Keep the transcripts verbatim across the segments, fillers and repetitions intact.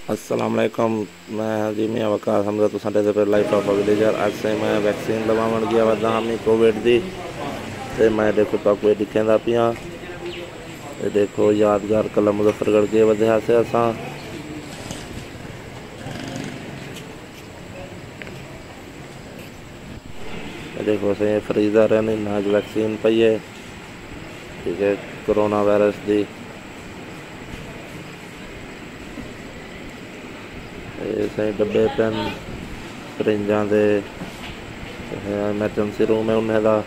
अस्सलाम वालेकुम। मैं जी मैं वकार हमजा तो संडे से लाइफ ऑफ विलेजर। आज से मैं वैक्सीन लगवाण गया वदा हमी कोविड दी। ते मैं देखो पाको ये दिखेंदा पिया। ये देखो यादगार कला मुजफ्फरगढ़ के वजह से असा देखो से फरीदा रहने नाज वैक्सीन पई है। ठीक है, कोरोना वायरस दी। ये सही डब्बे पेन परिंजा दे एमरजेंसी रूम है उन्हें दा।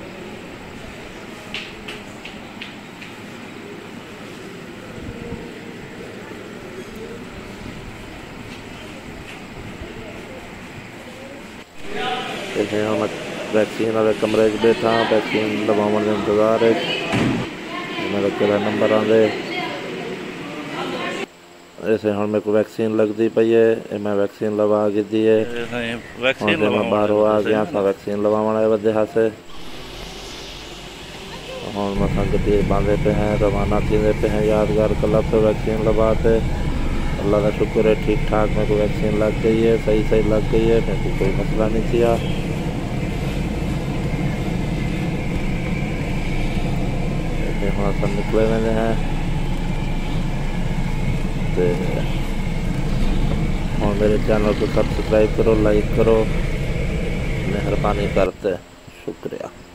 मैं वैक्सीन वाले कमरे च बैठा, वैक्सीन लगवाने के इंतजार है। मेरा किला नंबर आंदे ऐसे हम मेरे को वैक्सीन लगती पई है। मैं वैक्सीन लवा की दी है। वैक्सीन मैं बाहरों आ गया था वैक्सीन लगवाने वजह से। हम मसा गड्डी बांधे पे हैं, रवाना थी पे हैं यादगार क्लब पे वैक्सीन लगवाते। अल्लाह का शुक्र है ठीक ठाक मेरे को वैक्सीन लग गई है, सही सही लग गई है, मेरे को कोई मसला नहीं किया। वहाँ सब निकले हुए हैं। और मेरे चैनल को सब्सक्राइब करो, लाइक करो, मेहरबानी करते, शुक्रिया।